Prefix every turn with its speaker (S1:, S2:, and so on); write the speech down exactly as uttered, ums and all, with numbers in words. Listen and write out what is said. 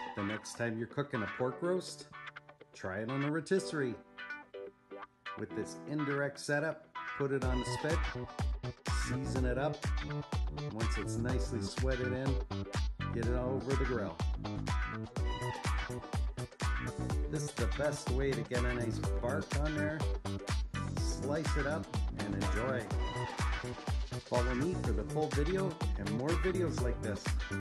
S1: The next time you're cooking a pork roast, try it on a rotisserie. With this indirect setup, put it on the spit, season it up. Once it's nicely sweated in, get it over the grill. This is the best way to get a nice bark on there. Slice it up and enjoy. Follow me for the full video and more videos like this.